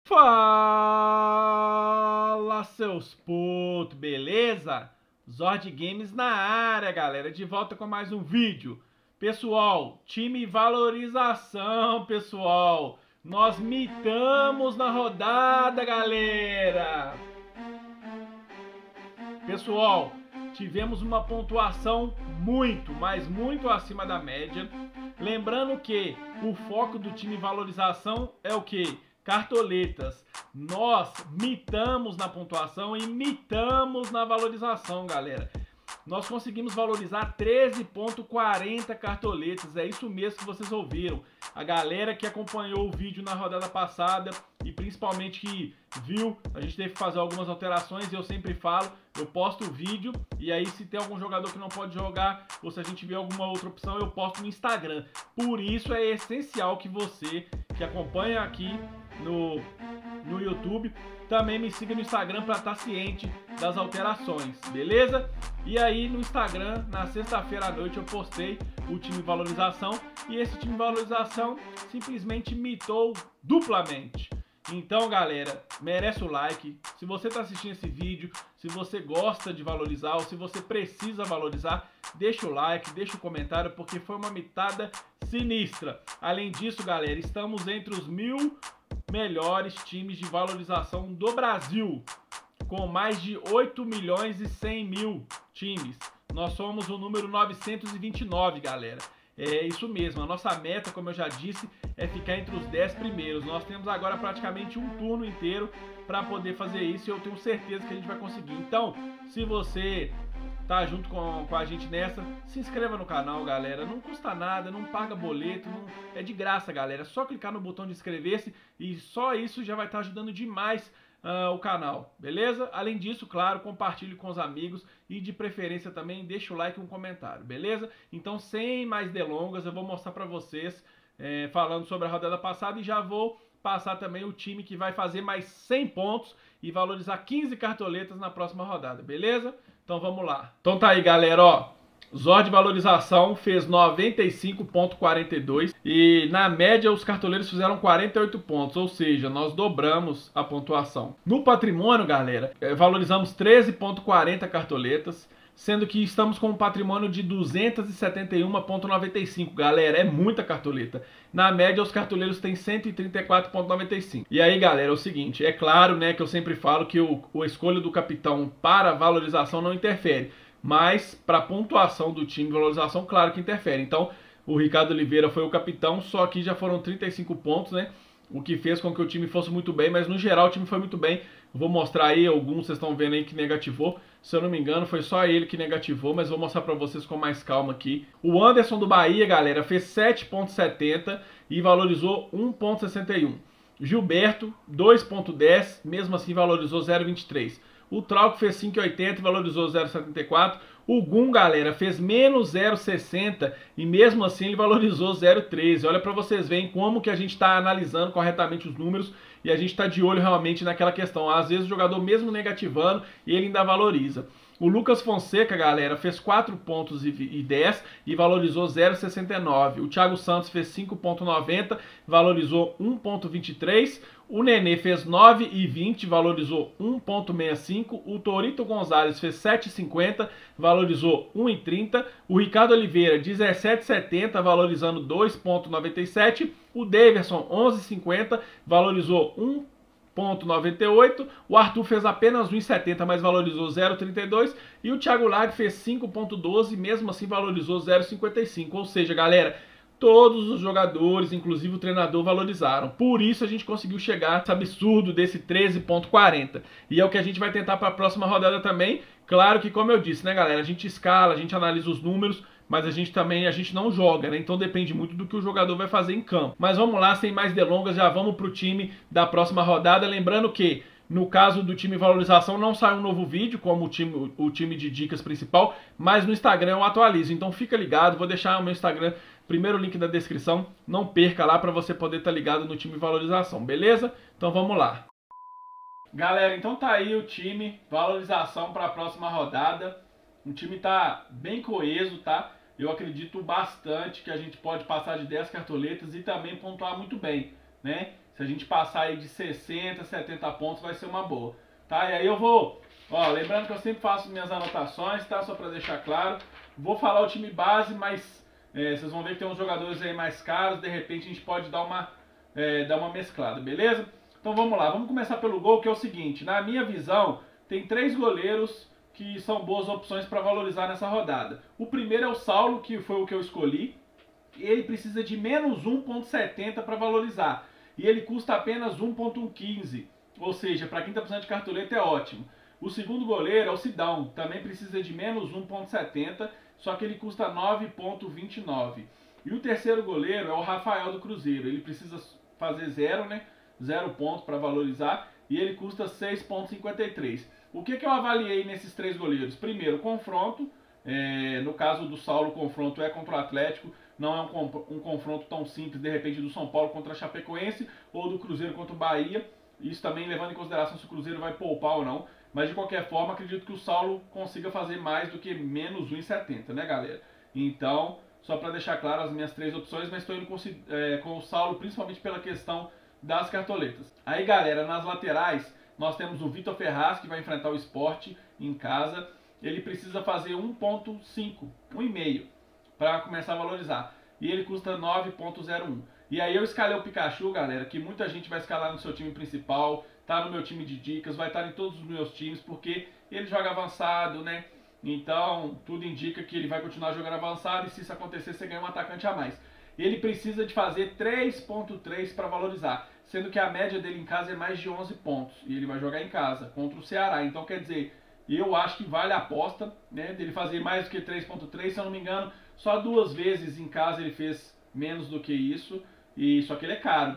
Fala, seus putos, beleza? Zord Games na área, galera, de volta com mais um vídeo. Pessoal, time valorização, pessoal. Nós mitamos na rodada, galera. Pessoal, tivemos uma pontuação muito, mas muito acima da média. Lembrando que o foco do time valorização é o quê? Cartoletas. Nós mitamos na pontuação e mitamos na valorização, galera. Nós conseguimos valorizar 13,40 cartoletas. É isso mesmo que vocês ouviram. A galera que acompanhou o vídeo na rodada passada e principalmente que viu, a gente teve que fazer algumas alterações e eu sempre falo, eu posto o vídeo e aí se tem algum jogador que não pode jogar ou se a gente vê alguma outra opção, eu posto no Instagram. Por isso é essencial que você que acompanha aqui no YouTube também me siga no Instagram para estar ciente das alterações, beleza? E aí no Instagram, na sexta-feira à noite, eu postei o time valorização e esse time valorização simplesmente mitou duplamente. Então, galera, merece o like. Se você está assistindo esse vídeo, se você gosta de valorizar ou se você precisa valorizar, deixa o like, deixa o comentário, porque foi uma mitada sinistra. Além disso, galera, estamos entre os 1000 melhores times de valorização do Brasil, com mais de 8 milhões e 100 mil times. Nós somos o número 929, galera. É isso mesmo, a nossa meta, como eu já disse, é ficar entre os 10 primeiros. Nós temos agora praticamente um turno inteiro para poder fazer isso e eu tenho certeza que a gente vai conseguir. Então, se você tá junto com a gente nessa, se inscreva no canal, galera. Não custa nada, não paga boleto, não, é de graça, galera. É só clicar no botão de inscrever-se e só isso já vai estar ajudando demais o canal, beleza? Além disso, claro, compartilhe com os amigos e de preferência também deixa o like e um comentário, beleza? Então, sem mais delongas, eu vou mostrar para vocês falando sobre a rodada passada e já vou passar também o time que vai fazer mais 100 pontos e valorizar 15 cartoletas na próxima rodada, beleza? Então vamos lá. Então tá aí, galera, ó. Zord valorização fez 95,42 e na média os cartoleiros fizeram 48 pontos, ou seja, nós dobramos a pontuação. No patrimônio, galera, valorizamos 13,40 cartoletas, sendo que estamos com um patrimônio de 271,95. Galera, é muita cartoleta. Na média, os cartoleiros têm 134,95. E aí, galera, é o seguinte, é claro, né, que eu sempre falo que o escolha do capitão para valorização não interfere. Mas para a pontuação do time de valorização, claro que interfere. Então, o Ricardo Oliveira foi o capitão, só que já foram 35 pontos, né? O que fez com que o time fosse muito bem, mas no geral o time foi muito bem. Vou mostrar aí alguns, vocês estão vendo aí que negativou. Se eu não me engano, foi só ele que negativou, mas vou mostrar para vocês com mais calma aqui. O Anderson do Bahia, galera, fez 7,70 e valorizou 1,61. Gilberto, 2,10, mesmo assim valorizou 0,23. O Trauco fez 5,80 e valorizou 0,74. O Gum, galera, fez menos 0,60 e mesmo assim ele valorizou 0,13. Olha para vocês verem como que a gente está analisando corretamente os números e a gente está de olho realmente naquela questão. Às vezes o jogador mesmo negativando e ele ainda valoriza. O Lucas Fonseca, galera, fez 4 pontos e 10 e valorizou 0,69. O Thiago Santos fez 5,90, valorizou 1,23. O Nenê fez 9,20, valorizou 1,65. O Torito Gonzalez fez 7,50, valorizou 1,30. O Ricardo Oliveira, 17,70, valorizando 2,97. O Daverson, 11,50, valorizou 1,98. O Arthur fez apenas 1,70, mas valorizou 0,32. E o Thiago Lag fez 5,12, mesmo assim valorizou 0,55. Ou seja, galera, todos os jogadores, inclusive o treinador, valorizaram. Por isso a gente conseguiu chegar a esse absurdo desse 13,40. E é o que a gente vai tentar para a próxima rodada também. Claro que, como eu disse, né, galera, a gente escala, a gente analisa os números, mas a gente não joga, né? Então depende muito do que o jogador vai fazer em campo. Mas vamos lá, sem mais delongas, já vamos pro time da próxima rodada. Lembrando que no caso do time valorização não sai um novo vídeo, como o time de dicas principal, mas no Instagram eu atualizo. Então fica ligado, vou deixar o meu Instagram, primeiro link da descrição, não perca lá para você poder estar ligado no time valorização, beleza? Então vamos lá. Galera, então tá aí o time valorização para a próxima rodada. O time tá bem coeso, tá? Eu acredito bastante que a gente pode passar de 10 cartoletas e também pontuar muito bem, né? Se a gente passar aí de 60, 70 pontos, vai ser uma boa, tá? E aí eu vou, ó, lembrando que eu sempre faço minhas anotações, tá? Só para deixar claro. Vou falar o time base, mas vocês vão ver que tem uns jogadores aí mais caros, de repente a gente pode dar uma mesclada, beleza? Então vamos lá, vamos começar pelo gol, que é o seguinte, na minha visão, tem 3 goleiros que são boas opções para valorizar nessa rodada. O primeiro é o Saulo, que foi o que eu escolhi. Ele precisa de menos 1,70 para valorizar. E ele custa apenas 1,15. Ou seja, para quem está precisando de cartoleta é ótimo. O segundo goleiro é o Sidão. Também precisa de menos 1,70. Só que ele custa 9,29. E o terceiro goleiro é o Rafael do Cruzeiro. Ele precisa fazer 0, né? 0 pontos para valorizar. E ele custa 6,53. O que eu avaliei nesses 3 goleiros? Primeiro, o confronto. No caso do Saulo, o confronto é contra o Atlético. Não é um confronto tão simples, de repente, do São Paulo contra a Chapecoense ou do Cruzeiro contra o Bahia. Isso também levando em consideração se o Cruzeiro vai poupar ou não. Mas, de qualquer forma, acredito que o Saulo consiga fazer mais do que menos 1,70, né, galera? Então, só para deixar claro as minhas 3 opções, mas estou indo com o Saulo principalmente pela questão das cartoletas. Aí, galera, nas laterais, nós temos o Vitor Ferraz, que vai enfrentar o Sport em casa. Ele precisa fazer 1,5, 1,5 para começar a valorizar. E ele custa 9,01. E aí eu escalei o Pikachu, galera, que muita gente vai escalar no seu time principal, tá no meu time de dicas, vai estar em todos os meus times, porque ele joga avançado, né? Então, tudo indica que ele vai continuar jogando avançado e se isso acontecer, você ganha um atacante a mais. Ele precisa de fazer 3,3 para valorizar, sendo que a média dele em casa é mais de 11 pontos. E ele vai jogar em casa, contra o Ceará. Então, quer dizer, eu acho que vale a aposta, né, dele fazer mais do que 3,3, se eu não me engano, só 2 vezes em casa ele fez menos do que isso, e só que ele é caro,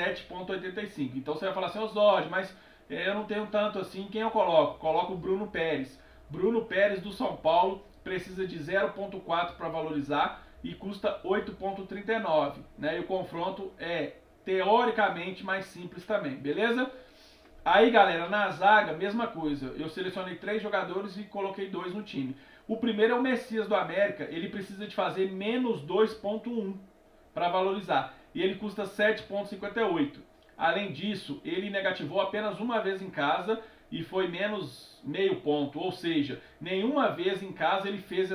17,85. Então você vai falar assim, Osório, mas eu não tenho tanto assim, quem eu coloco? Coloco o Bruno Pérez. Bruno Pérez do São Paulo precisa de 0,4 para valorizar e custa 8,39, né? E o confronto é teoricamente mais simples também, beleza? Aí, galera, na zaga, mesma coisa. Eu selecionei 3 jogadores e coloquei 2 no time. O primeiro é o Messias do América. Ele precisa de fazer menos 2,1 para valorizar. E ele custa 7,58. Além disso, ele negativou apenas uma vez em casa e foi menos meio ponto. Ou seja, nenhuma vez em casa ele fez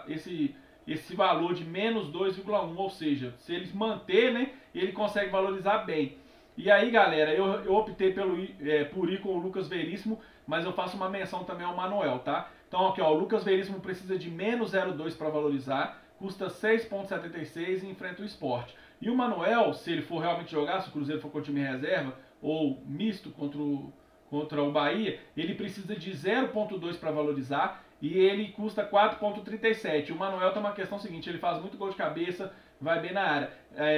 esse valor de menos 2,1. Ou seja, se ele manter, né, ele consegue valorizar bem. E aí, galera, eu optei por ir com o Lucas Veríssimo, mas eu faço uma menção também ao Manuel, tá? Então, aqui, ó, o Lucas Veríssimo precisa de menos 0,2 para valorizar, custa 6,76 e enfrenta o Sport. E o Manuel, se ele for realmente jogar, se o Cruzeiro for com o time reserva, ou misto contra o Bahia, ele precisa de 0,2 para valorizar e ele custa 4,37. O Manuel tem uma questão seguinte, ele faz muito gol de cabeça, vai bem na área.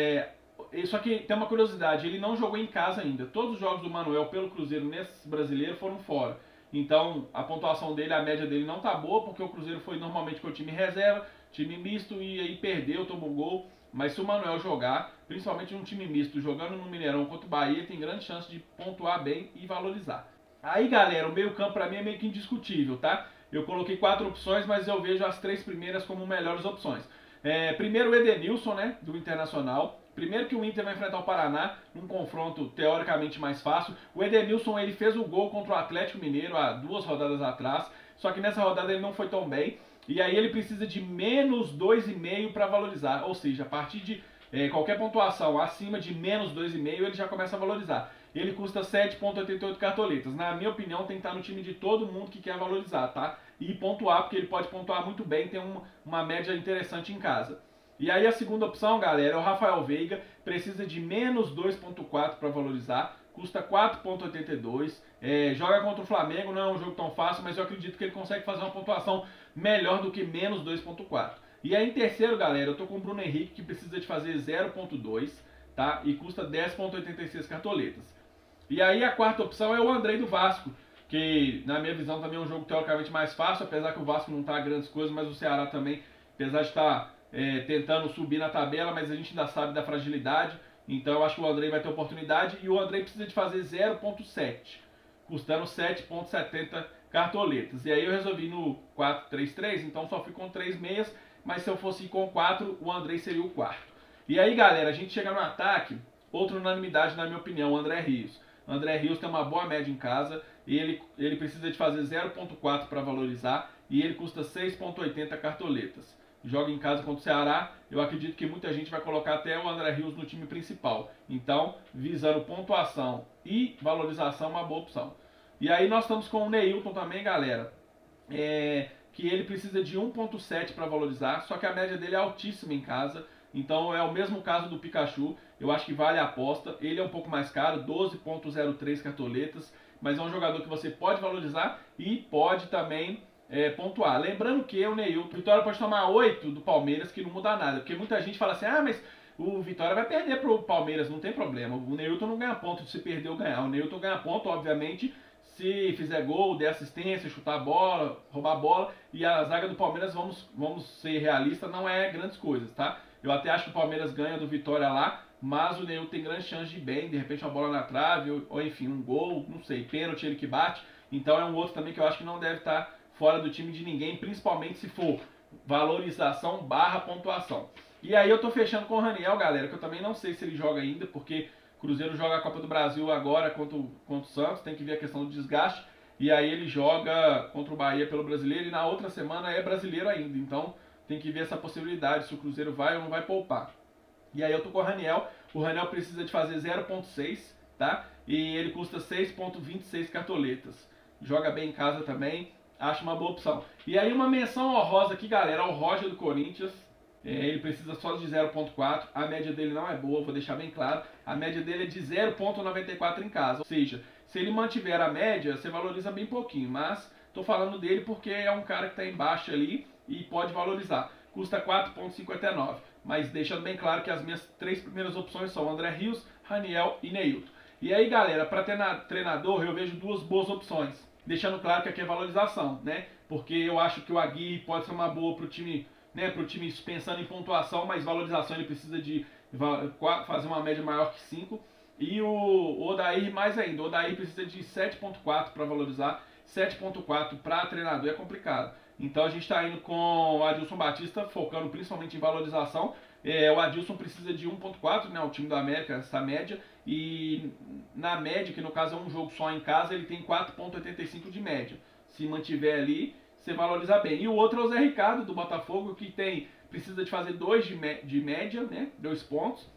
Só que tem uma curiosidade, ele não jogou em casa ainda. Todos os jogos do Manuel pelo Cruzeiro nesse brasileiro foram fora. Então a pontuação dele, a média dele não tá boa, porque o Cruzeiro foi normalmente com o time reserva, time misto, e aí perdeu, tomou gol. Mas se o Manuel jogar, principalmente num time misto, jogando no Mineirão contra o Bahia, tem grande chance de pontuar bem e valorizar. Aí, galera, o meio campo pra mim é meio que indiscutível, tá? Eu coloquei 4 opções, mas eu vejo as 3 primeiras como melhores opções. Primeiro o Edenilson, né, do Internacional. Primeiro que o Inter vai enfrentar o Paraná, num confronto teoricamente mais fácil. O Edenilson, ele fez o gol contra o Atlético Mineiro há 2 rodadas atrás, só que nessa rodada ele não foi tão bem. E aí ele precisa de menos 2,5 para valorizar, ou seja, a partir de qualquer pontuação acima de menos 2,5 ele já começa a valorizar. Ele custa 7,88 cartoletas. Na minha opinião, tem que estar no time de todo mundo que quer valorizar, tá? E pontuar, porque ele pode pontuar muito bem, tem uma média interessante em casa. E aí a segunda opção, galera, é o Rafael Veiga, precisa de menos 2,4 para valorizar, custa 4,82, joga contra o Flamengo, não é um jogo tão fácil, mas eu acredito que ele consegue fazer uma pontuação melhor do que menos 2,4. E aí em terceiro, galera, eu tô com o Bruno Henrique, que precisa de fazer 0,2, tá? E custa 10,86 cartoletas. E aí a quarta opção é o Andrei do Vasco, que na minha visão também é um jogo teoricamente mais fácil, apesar que o Vasco não tá grandes coisas, mas o Ceará também, apesar de estar tentando subir na tabela, mas a gente ainda sabe da fragilidade, então eu acho que o Andrei vai ter oportunidade, e o Andrei precisa de fazer 0,7, custando 7,70 cartoletas. E aí eu resolvi no 4-3-3, então só fui com 3 meias, mas se eu fosse ir com 4, o Andrei seria o quarto. E aí, galera, a gente chega no ataque. Outra unanimidade, na minha opinião, o André Rios. O André Rios tem uma boa média em casa, ele precisa de fazer 0,4 para valorizar e ele custa 6,80 cartoletas. Joga em casa contra o Ceará, eu acredito que muita gente vai colocar até o André Rios no time principal. Então, visando pontuação e valorização, é uma boa opção. E aí nós estamos com o Neilton também, galera. Que ele precisa de 1,7 para valorizar, só que a média dele é altíssima em casa. Então é o mesmo caso do Pikachu, eu acho que vale a aposta. Ele é um pouco mais caro, 12,03 cartoletas, mas é um jogador que você pode valorizar e pode também pontuar. Lembrando que o Neilton, o Vitória pode tomar 8 do Palmeiras, que não muda nada, porque muita gente fala assim, ah, mas o Vitória vai perder pro Palmeiras, não tem problema. O Neilton não ganha ponto se perder ou ganhar. O Neilton ganha ponto, obviamente, se fizer gol, der assistência, chutar a bola, roubar a bola. E a zaga do Palmeiras, vamos ser realistas, não é grandes coisas, tá? Eu até acho que o Palmeiras ganha do Vitória lá, mas o Neilton tem grande chance de ir bem, de repente uma bola na trave, ou enfim, um gol, não sei, pênalti ele que bate. Então é um outro também que eu acho que não deve estar fora do time de ninguém, principalmente se for valorização barra pontuação. E aí eu tô fechando com o Raniel, galera, que eu também não sei se ele joga ainda, porque o Cruzeiro joga a Copa do Brasil agora contra o Santos, tem que ver a questão do desgaste. E aí ele joga contra o Bahia pelo Brasileiro e na outra semana é brasileiro ainda. Então tem que ver essa possibilidade, se o Cruzeiro vai ou não vai poupar. E aí eu tô com o Raniel precisa de fazer 0,6, tá? E ele custa 6,26 cartoletas. Joga bem em casa também, acho uma boa opção. E aí uma menção honrosa aqui, galera, ao Roger do Corinthians. Ele precisa só de 0,4, a média dele não é boa, vou deixar bem claro. A média dele é de 0,94 em casa, ou seja, se ele mantiver a média, você valoriza bem pouquinho, mas tô falando dele porque é um cara que está embaixo ali e pode valorizar. Custa 4,59, mas deixando bem claro que as minhas 3 primeiras opções são André Rios, Raniel e Neilton. E aí, galera, para treinador eu vejo 2 boas opções, deixando claro que aqui é valorização, né? Porque eu acho que o Aguirre pode ser uma boa para o time, né, para o time pensando em pontuação, mas valorização ele precisa de fazer uma média maior que 5. E o Odair mais ainda, o Odair precisa de 7,4 para valorizar, 7,4 para treinador é complicado. Então a gente está indo com o Adilson Batista, focando principalmente em valorização. O Adilson precisa de 1,4, né, o time do América, essa média. E na média, que no caso é um jogo só em casa, ele tem 4,85 de média. Se mantiver ali, você valoriza bem. E o outro é o Zé Ricardo, do Botafogo, que precisa de fazer 2 de média, né, 2 pontos.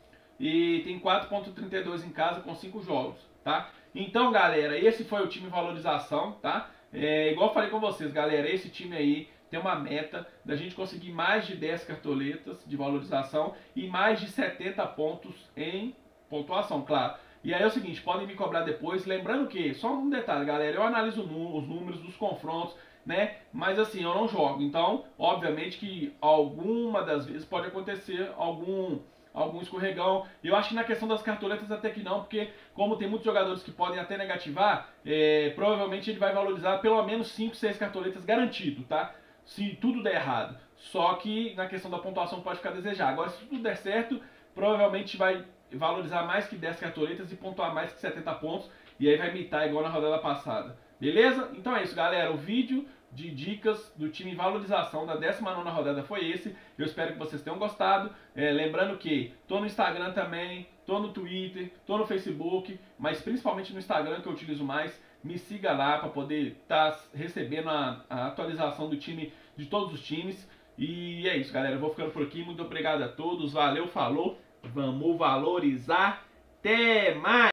E tem 4,32 em casa com 5 jogos, tá? Então, galera, esse foi o time valorização, tá? Igual eu falei com vocês, galera, esse time aí tem uma meta da gente conseguir mais de 10 cartoletas de valorização e mais de 70 pontos em pontuação, claro. E aí é o seguinte, podem me cobrar depois, lembrando que, só um detalhe, galera, eu analiso os números dos confrontos, né? Mas assim, eu não jogo. Então, obviamente que alguma das vezes pode acontecer algum escorregão. Eu acho que na questão das cartoletas até que não, porque como tem muitos jogadores que podem até negativar, provavelmente ele vai valorizar pelo menos 5, 6 cartoletas garantido, tá? Se tudo der errado. Só que na questão da pontuação pode ficar a desejar. Agora, se tudo der certo, provavelmente vai valorizar mais que 10 cartoletas e pontuar mais que 70 pontos. E aí vai imitar igual na rodada passada. Beleza? Então é isso, galera. O vídeo de dicas do time valorização da 19ª rodada foi esse. Eu espero que vocês tenham gostado. Lembrando que tô no Instagram também, tô no Twitter, tô no Facebook, mas principalmente no Instagram que eu utilizo mais. Me siga lá para poder estar recebendo a atualização do time, de todos os times. E é isso, galera. Eu vou ficando por aqui. Muito obrigado a todos. Valeu, falou. Vamos valorizar. Até mais!